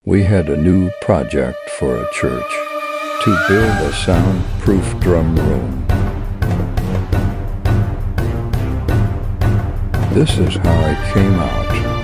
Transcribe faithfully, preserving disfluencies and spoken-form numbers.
we had a new project for a church, to build a soundproof drum room. This is how it came out.